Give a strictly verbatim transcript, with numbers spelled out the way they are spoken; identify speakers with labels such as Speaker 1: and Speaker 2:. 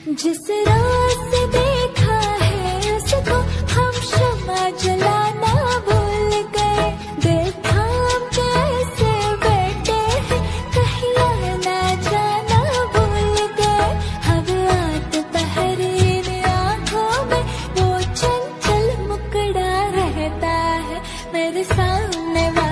Speaker 1: जिस रात से देखा है उसको हम शम्मा जलाना भूल गए। दिल थाम के ऐसे बैठे हैं कहीं ना जाना भूल गए। अब रात पहर इन आँखों में वो चंचल मुकड़ा रहता है मेरे सामने।